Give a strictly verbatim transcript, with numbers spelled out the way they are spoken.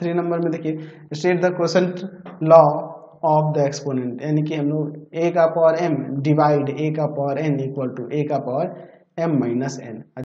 Three number में देखिए state the quotient law of the exponent, यानी कि हम लोग ए का पावर एम डिवाइड ए का power N equal to A का पावर एम माइनस एन।